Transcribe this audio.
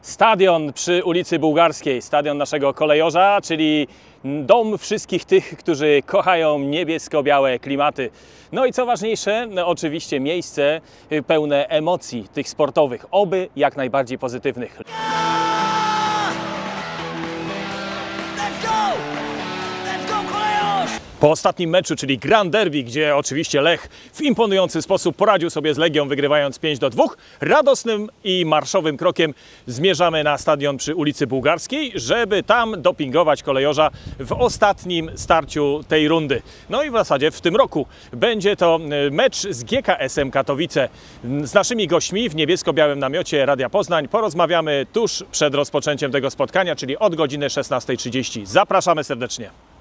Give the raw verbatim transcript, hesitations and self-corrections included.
Stadion przy ulicy Bułgarskiej, stadion naszego kolejorza, czyli dom wszystkich tych, którzy kochają niebiesko-białe klimaty. No i co ważniejsze, no oczywiście miejsce pełne emocji tych sportowych, oby jak najbardziej pozytywnych. Po ostatnim meczu, czyli Grand Derby, gdzie oczywiście Lech w imponujący sposób poradził sobie z Legią, wygrywając pięć do dwóch, radosnym i marszowym krokiem zmierzamy na stadion przy ulicy Bułgarskiej, żeby tam dopingować kolejorza w ostatnim starciu tej rundy. No i w zasadzie w tym roku będzie to mecz z G K S-em Katowice. Z naszymi gośćmi w niebiesko-białym namiocie Radia Poznań porozmawiamy tuż przed rozpoczęciem tego spotkania, czyli od godziny szesnastej trzydzieści. Zapraszamy serdecznie.